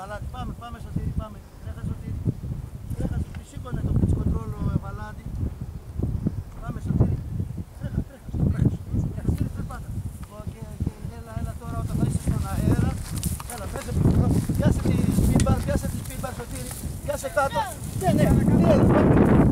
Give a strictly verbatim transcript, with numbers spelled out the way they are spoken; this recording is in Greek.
Βαλάντι, πάμε, πάμε Σωτήρη, πάμε. Τρέχα Σωτήρη. Τρέχα Σωτήρη, σήκωνε το pitch control ο Βαλάντι. Πάμε Σωτήρη. Τρέχα, τρέχα, τρέχα. Σωτήρη, περπάτα. Και, και έλα, έλα τώρα όταν θα είσαι στον αέρα. Έλα, πέσε πίσω. Πιάσε τη speed bar, πιάσε τη speed bar Σωτήρη. Πιάσε κάτω. Ναι, ναι, ναι, έλα.